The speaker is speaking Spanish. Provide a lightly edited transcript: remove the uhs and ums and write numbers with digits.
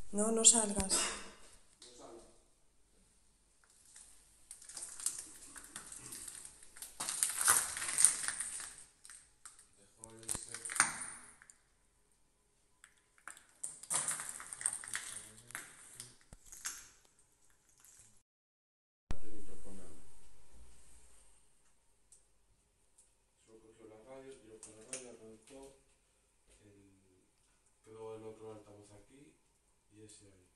No, no salgas. Solo cogió la radio, tiró con la radio, arrancó, quedó el otro altavoz aquí y ese ahí.